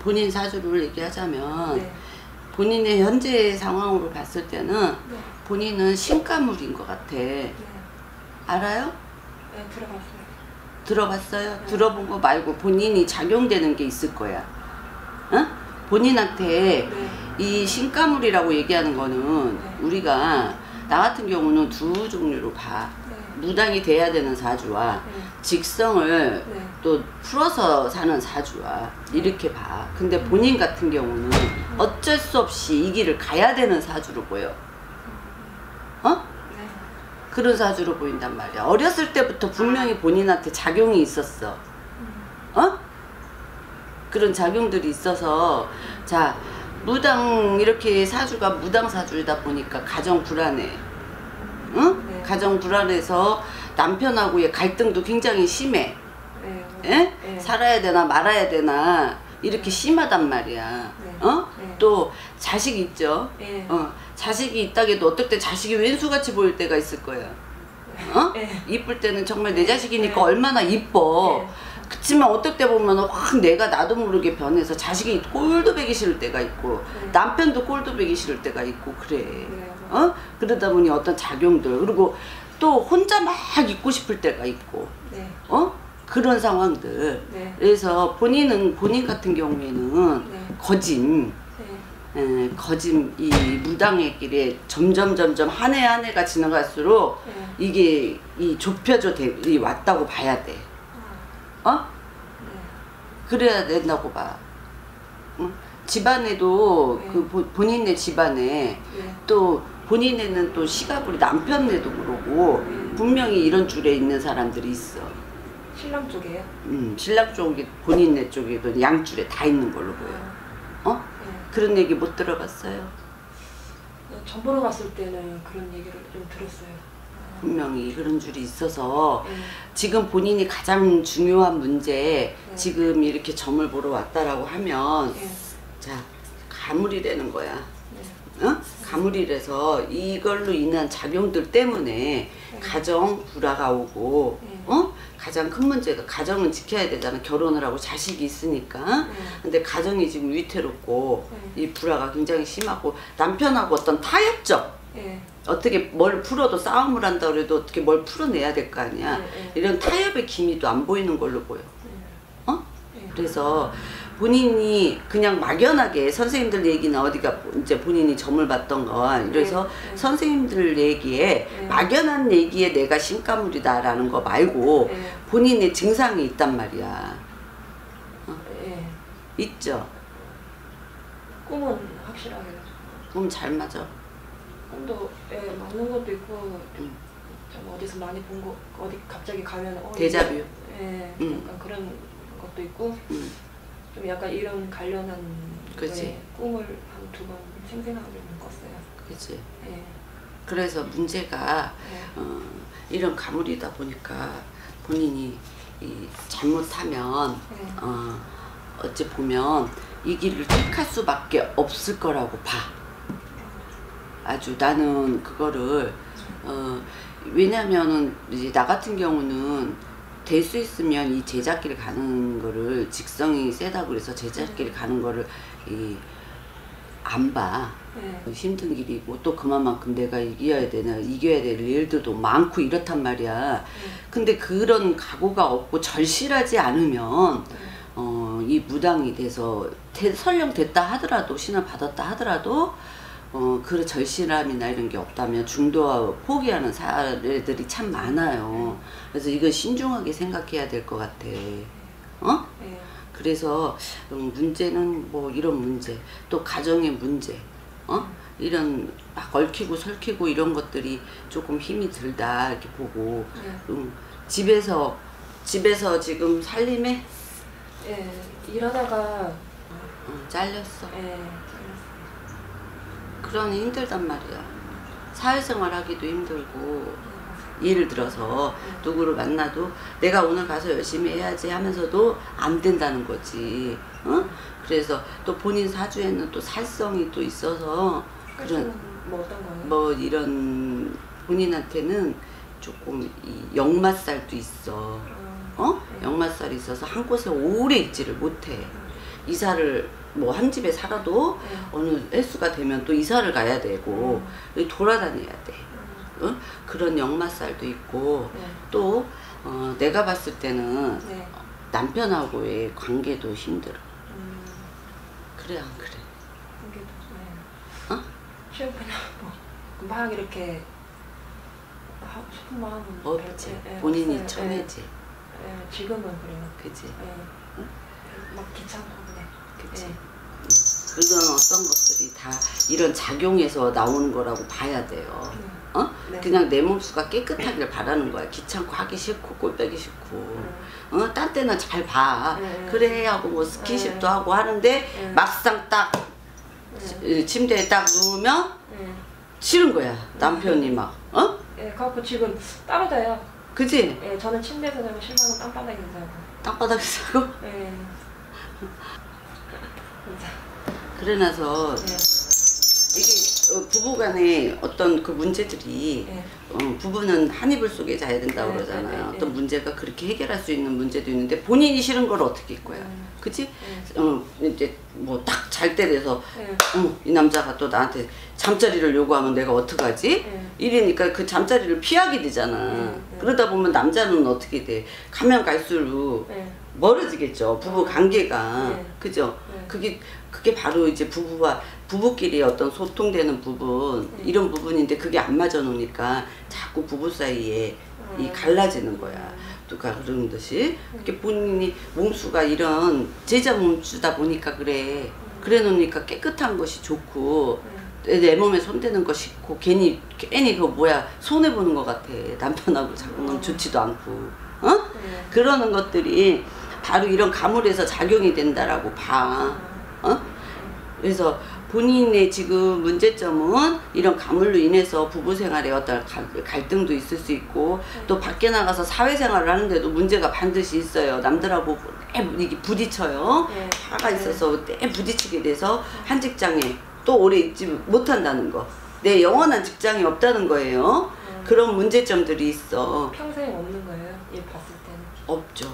본인 사주를 얘기하자면 네. 본인의 현재 상황으로 봤을 때는 네. 본인은 신가물인 것 같아. 네. 알아요? 네, 들어봤어요. 들어봤어요? 네. 들어본 거 말고 본인이 작용되는 게 있을 거야. 어? 본인한테 네. 이 신가물이라고 얘기하는 거는 네. 우리가 나 같은 경우는 두 종류로 봐. 네. 무당이 돼야 되는 사주와 네. 직성을 네. 또 풀어서 사는 사주와 이렇게 봐. 근데 본인 같은 경우는 어쩔 수 없이 이 길을 가야 되는 사주로 보여. 어? 네. 그런 사주로 보인단 말이야. 어렸을 때부터 분명히 본인한테 작용이 있었어. 어? 그런 작용들이 있어서 자 무당 이렇게 사주가 무당 사주이다 보니까 가정 불안해. 응? 네. 가정 불안해서 남편하고의 갈등도 굉장히 심해. 네. 예? 네. 살아야 되나 말아야 되나 이렇게 심하단 말이야. 네. 어? 네. 또 자식이 있죠. 네. 자식이 있다게도 어떨 때 자식이 왼수같이 보일 때가 있을 거야. 어? 네. 이쁠 때는 정말 내 자식이니까 네. 얼마나 이뻐. 네. 그치만 어떨 때 보면 확 내가 나도 모르게 변해서 자식이 꼴도 보기 싫을 때가 있고 네. 남편도 꼴도 보기 싫을 때가 있고 그래. 네. 그러다 보니 어떤 작용들 그리고 또 혼자 막 있고 싶을 때가 있고 네. 그런 상황들. 네. 그래서 본인 같은 경우에는 네. 거짐 네. 거짐 이 무당의 길에 점점 한 해 한 해가 지나갈수록 네. 이게 이 좁혀져 왔다고 봐야 돼. 네. 그래야 된다고 봐. 응? 집안에도 네. 그 본인의 집안에 네. 또 본인에는 또 시가불이 남편네도 그러고 네. 분명히 이런 줄에 있는 사람들이 있어. 신랑 쪽이에요? 신랑 쪽이 본인네 쪽에도 양줄에 다 있는 걸로 보여. 네. 그런 얘기 못 들어봤어요? 전 보러 갔을 때는 그런 얘기를 좀 들었어요. 분명히 그런 줄이 있어서 네. 지금 본인이 가장 중요한 문제 네. 지금 이렇게 점을 보러 왔다라고 하면 네. 자 가물이라는 거야. 네. 가물이라서 이걸로 인한 작용들 때문에 네. 가정 불화가 오고 네. 가장 큰 문제가 가정은 지켜야 되잖아. 결혼을 하고 자식이 있으니까. 네. 근데 가정이 지금 위태롭고 네. 이 불화가 굉장히 심하고 남편하고 어떤 타협점 네. 어떻게 뭘 풀어도 싸움을 한다 그래도 어떻게 뭘 풀어내야 될 거 아니야. 네. 이런 타협의 기미도 안 보이는 걸로 보여. 네. 그래서 본인이 그냥 막연하게 선생님들 얘기나 어디가 이제 본인이 점을 봤던가 이래서 네. 선생님들 얘기에 네. 막연한 얘기에 내가 신가물이다라는 거 말고 네. 본인의 증상이 있단 말이야. 네. 있죠? 꿈은 확실하게 그럼 잘 맞아. 꿈도 맞는 것도 있고 좀 어디서 많이 본 거 어디 갑자기 가면 데자뷰. 예, 음. 약간 그런 것도 있고 음. 좀 약간 이런 관련한 그치. 거에 꿈을 한 2번 생생하게 꿨어요. 그치. 예. 그래서 문제가 예. 이런 가물이다 보니까 본인이 잘못하면 네. 어찌 보면 이 길을 택할 수밖에 없을 거라고 봐. 아주 나는 그거를 왜냐면은 이제 나 같은 경우는 될 수 있으면 이 제작길 가는 거를 직성이 세다고 그래서 제작길 가는 거를 안 봐. 네. 힘든 길이고 또 그만큼 내가 이겨야 될 일들도 많고 이렇단 말이야. 근데 그런 각오가 없고 절실하지 않으면 이 무당이 돼서 설령 됐다 하더라도 신을 받았다 하더라도 그 절실함이나 이런 게 없다면 중도와 포기하는 사례들이 참 많아요. 그래서 이거 신중하게 생각해야 될 것 같아. 네. 그래서 문제는 뭐 이런 문제 또 가정의 문제 이런 막 얽히고 설키고 이런 것들이 조금 힘이 들다 이렇게 보고 집에서 지금 살림에 일하다가 잘렸어. 예. 그러니 힘들단 말이야. 사회생활 하기도 힘들고 예를 들어서 누구를 만나도 내가 오늘 가서 열심히 해야지 하면서도 안 된다는 거지. 그래서 또 본인 사주에는 또 살성이 또 있어서 그런 뭐 어떤 거예요? 뭐 이런 본인한테는 조금 이 역마살도 있어. 역마살이 있어서 한 곳에 오래 있지를 못해. 이사를 뭐 한 집에 살아도 어느 횟수가 되면 또 이사를 가야 되고 돌아다녀야 돼. 그런 역마살도 있고 또 내가 봤을 때는 남편하고의 관계도 힘들어. 그래 안 그래? 관계도 시어머니랑 막 이렇게 하고 싶은 마음은 없지. 본인이 쳐내지. 지금은 그래요. 그치? 막 귀찮고 그래. 그치? 그런 어떤 것들이 다 이런 작용에서 나오는 거라고 봐야 돼요. 그냥 내 몸수가 깨끗하길 바라는 거야. 귀찮고 하기 싫고 꼴 빼기 싫고 딴 때는 잘 봐. 그래 하고 뭐 스킨십도 하고 하는데 막상 딱 침대에 딱 누우면 싫은 거야. 남편이 막 그래갖고 지금 따로 자요. 그치? 저는 침대에서 자고 신랑은 땅바닥에서 자고. 땅바닥에서 자고? 그래놔서 이게 부부간에 어떤 그 문제들이 부부는 한 이불 속에 자야 된다고 그러잖아요. 어떤 문제가 그렇게 해결할 수 있는 문제도 있는데 본인이 싫은 걸 어떻게 할 거야. 그치? 이제 뭐 딱 잘 때 돼서 이 남자가 또 나한테 잠자리를 요구하면 내가 어떡하지? 이러니까 그 잠자리를 피하게 되잖아. 그러다 보면 남자는 어떻게 돼? 가면 갈수록 멀어지겠죠. 부부 관계가. 그죠? 그게 바로 이제 부부끼리 어떤 소통되는 부분, 이런 부분인데 그게 안 맞아 놓으니까 자꾸 부부 사이에 이 갈라지는 거야. 누가 그러는 듯이. 그렇게 본인이 몸수가 이런 제자 몸수다 보니까 그래 놓으니까 깨끗한 것이 좋고 내 몸에 손대는 거 싫고 괜히 그거 뭐야 손해보는 것 같아. 남편하고 자꾸는 좋지도 않고 그러는 것들이 바로 이런 가물에서 작용이 된다라고 봐. 그래서 본인의 지금 문제점은 이런 가물로 인해서 부부 생활에 어떤 갈등도 있을 수 있고 또 밖에 나가서 사회생활을 하는데도 문제가 반드시 있어요. 남들하고 이게 부딪혀요. 화가 있어서 부딪히게 돼서 한 직장에 또 오래 있지 못한다는 거. 내 영원한 직장이 없다는 거예요. 그런 문제점들이 있어. 평생 없는 거예요? 일 봤을 때는? 없죠.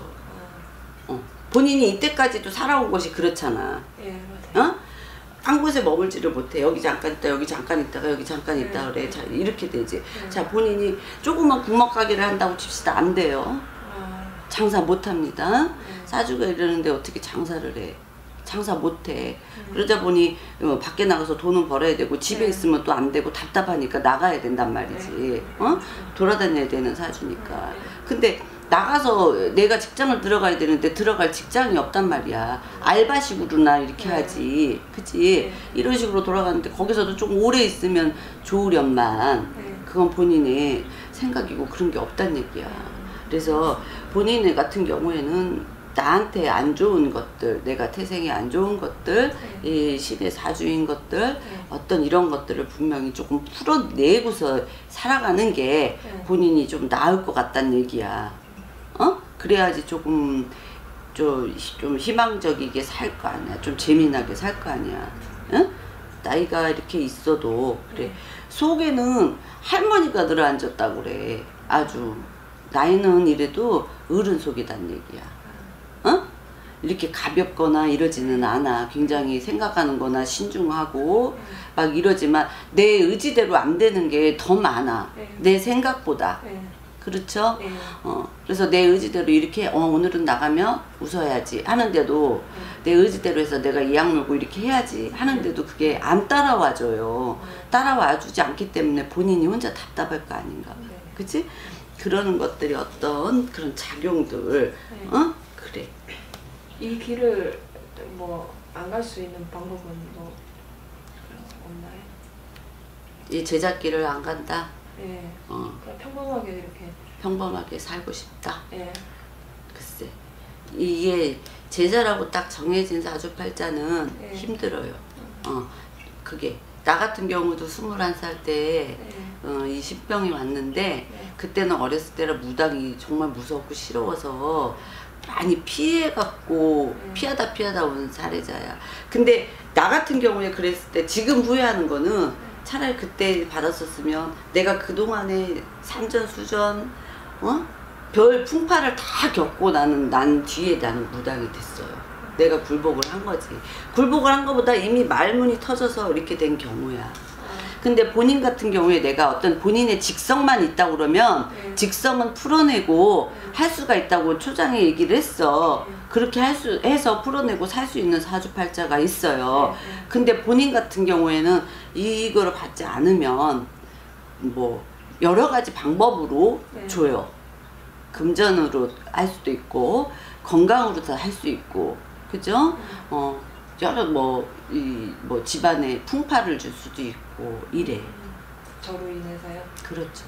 본인이 이때까지도 살아온 것이 그렇잖아. 맞아요. 한 곳에 머물지를 못해. 여기 잠깐 있다, 여기 잠깐 있다가 여기 잠깐 있다 그래. 자, 이렇게 되지. 자, 본인이 조그만 구멍가게를 한다고 칩시다. 안 돼요. 장사 못 합니다. 사주가 이러는데 어떻게 장사를 해. 장사 못 해. 그러다 보니 밖에 나가서 돈은 벌어야 되고 집에 있으면 또 안 되고 답답하니까 나가야 된단 말이지. 돌아다녀야 되는 사주니까. 근데 나가서 내가 직장을 들어가야 되는데 들어갈 직장이 없단 말이야. 알바식으로나 이렇게 하지. 그치? 이런 식으로 돌아가는데 거기서도 조금 오래 있으면 좋으련만 그건 본인의 생각이고 그런 게 없단 얘기야. 그래서 본인 같은 경우에는 나한테 안 좋은 것들, 내가 태생에 안 좋은 것들, 이 신의 사주인 것들, 어떤 이런 것들을 분명히 조금 풀어내고서 살아가는 게 본인이 좀 나을 것 같다는 얘기야. 그래야지 조금 좀 희망적이게 살 거 아니야. 좀 재미나게 살 거 아니야. 나이가 이렇게 있어도 그래. 속에는 할머니가 들어앉았다고 그래. 아주 나이는 이래도 어른 속이란 얘기야. 이렇게 가볍거나 이러지는 않아. 굉장히 생각하는 거나 신중하고 막 이러지만 내 의지대로 안 되는 게 더 많아. 내 생각보다. 그렇죠? 그래서 내 의지대로 이렇게 오늘은 나가면 웃어야지 하는데도 내 의지대로 해서 내가 이 약 물고 이렇게 해야지 하는데도 그게 안 따라와줘요. 따라와주지 않기 때문에 본인이 혼자 답답할 거 아닌가. 그치? 그러는 것들이 어떤 그런 작용들 그래. 이 길을 뭐 안 갈 수 있는 방법은 뭐 없나요? 이 제작길을 안 간다? 그냥 평범하게 이렇게 평범하게 살고 싶다. 글쎄, 이게 제자라고 딱 정해진 사주팔자는 힘들어요. 그게 나 같은 경우도 21살 때 이 신병이 왔는데 그때는 어렸을 때라 무당이 정말 무섭고 싫어서 많이 피해갖고 피하다 온 사례자야. 근데 나 같은 경우에 그랬을 때 지금 후회하는 거는 차라리 그때 받았었으면 내가 그동안에 산전수전 별 풍파를 다 겪고 난 뒤에 나는 무당이 됐어요. 내가 굴복을 한 거지. 굴복을 한 것보다 이미 말문이 터져서 이렇게 된 경우야. 근데 본인 같은 경우에 내가 어떤 본인의 직성만 있다고 그러면 직성은 풀어내고 할 수가 있다고 초장에 얘기를 했어. 그렇게 해서 풀어내고 살 수 있는 사주팔자가 있어요. 근데 본인 같은 경우에는 이거를 받지 않으면 뭐 여러 가지 방법으로 줘요. 금전으로 할 수도 있고 건강으로도 할 수 있고, 그죠? 여러 뭐 집안에 풍파를 줄 수도 있고 이래. 저로 인해서요? 그렇죠.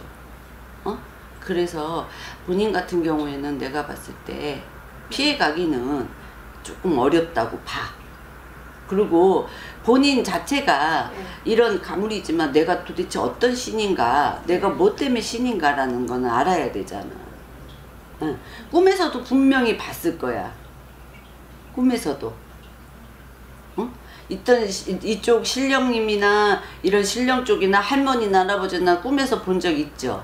그래서 본인 같은 경우에는 내가 봤을 때 피해가기는 조금 어렵다고 봐. 그리고 본인 자체가 이런 가물이지만 내가 도대체 어떤 신인가, 내가 뭐 때문에 신인가라는 거는 알아야 되잖아. 꿈에서도 분명히 봤을 거야. 꿈에서도. 이쪽 신령님이나 이런 신령 쪽이나 할머니나 할아버지나 꿈에서 본 적 있죠?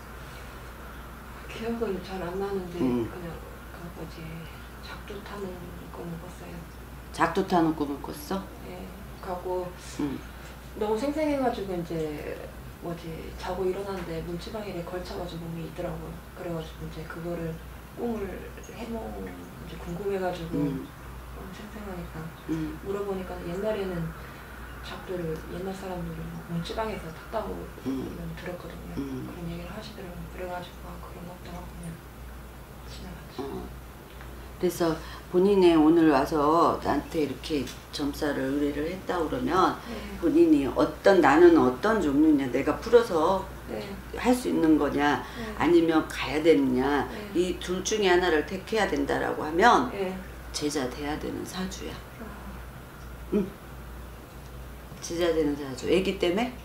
기억은 잘 안 나는데 그냥 그거지. 작두 타는 꿈을 꿨어요. 작두 타는 꿈을 꿨어? 예. 가고 너무 생생해가지고 이제 자고 일어났는데 문지방에 걸쳐가지고 몸이 있더라고요. 그래가지고 이제 그거를 꿈을 이제 궁금해가지고 너무 생생하니까 물어보니까 옛날에는 작두를 옛날 사람들은 문지방에서 탔다고 들었거든요. 그런 얘기를 하시더라고요. 그래가지고 그런 것도 하고 그냥 지나갔죠. 그래서 본인이 오늘 와서 나한테 이렇게 점사를 의뢰를 했다 그러면 본인이 나는 어떤 종류냐, 내가 풀어서 할 수 있는 거냐, 아니면 가야 되느냐, 이 둘 중에 하나를 택해야 된다라고 하면 제자 돼야 되는 사주야. 응. 제자 되는 사주. 애기 때문에?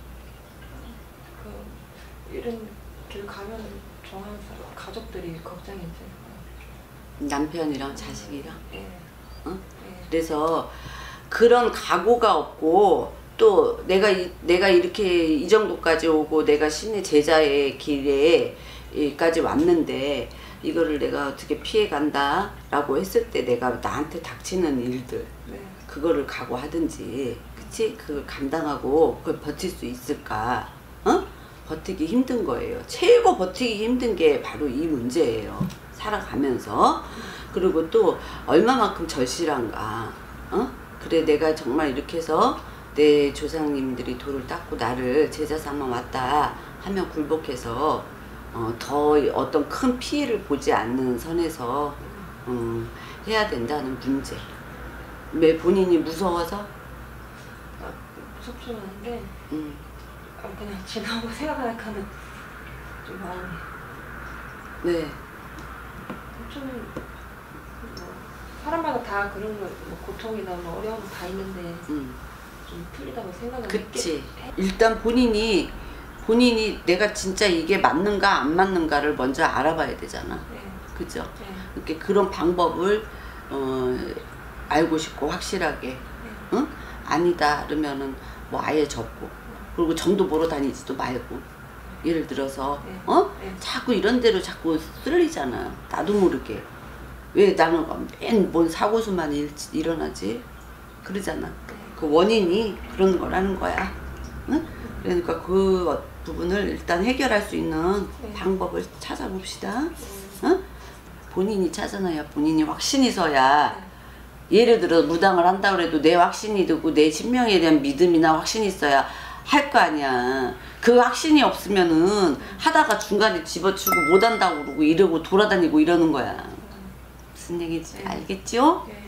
이런 길 가면 정한 가족들이 걱정이지. 남편이랑 자식이랑. 응? 그래서 그런 각오가 없고, 또 내가 이렇게 이 정도까지 오고 내가 신의 제자의 길에까지 왔는데 이거를 내가 어떻게 피해간다 라고 했을 때 내가 나한테 닥치는 일들, 그거를 각오하든지, 그치? 그걸 감당하고 그걸 버틸 수 있을까? 버티기 힘든 거예요. 최고 버티기 힘든 게 바로 이 문제예요. 살아가면서. 그리고 또 얼마만큼 절실한가. 그래, 내가 정말 이렇게 해서 내 조상님들이 돌을 닦고 나를 제자 삼아 왔다 하면 굴복해서 더 어떤 큰 피해를 보지 않는 선에서 해야 된다는 문제. 왜 본인이 무서워서? 무섭지는 않은데 그냥 지나고 생각하니까는 좀 마음이. 네. 좀 사람마다 다 그런 거, 고통이나 어려움 다 있는데 좀 풀리다고 생각을. 그치. 일단 본인이 내가 진짜 이게 맞는가 안 맞는가를 먼저 알아봐야 되잖아. 그죠? 이렇게 그런 방법을 알고 싶고 확실하게. 응? 아니다 그러면은 뭐 아예 접고, 그리고 점도 보러 다니지도 말고. 예를 들어서 자꾸 이런 데로 자꾸 쓸리잖아. 나도 모르게. 왜 나는 맨 뭔 사고수만 일어나지? 그러잖아. 그 원인이 그런 거라는 거야. 응? 그러니까 그 부분을 일단 해결할 수 있는 방법을 찾아봅시다. 응? 본인이 찾아놔야 본인이 확신이 서야. 예를 들어 무당을 한다 그래도 내 확신이 들고 내 신명에 대한 믿음이나 확신이 있어야 할 거 아니야. 그 확신이 없으면은 하다가 중간에 집어치우고 못한다고 그러고 이러고 돌아다니고 이러는 거야. 무슨 얘기인지 알겠죠?